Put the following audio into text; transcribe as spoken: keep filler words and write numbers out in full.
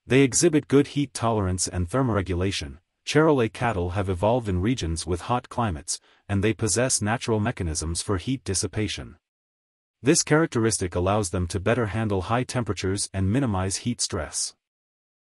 They exhibit good heat tolerance and thermoregulation. Charolais cattle have evolved in regions with hot climates, and they possess natural mechanisms for heat dissipation. This characteristic allows them to better handle high temperatures and minimize heat stress.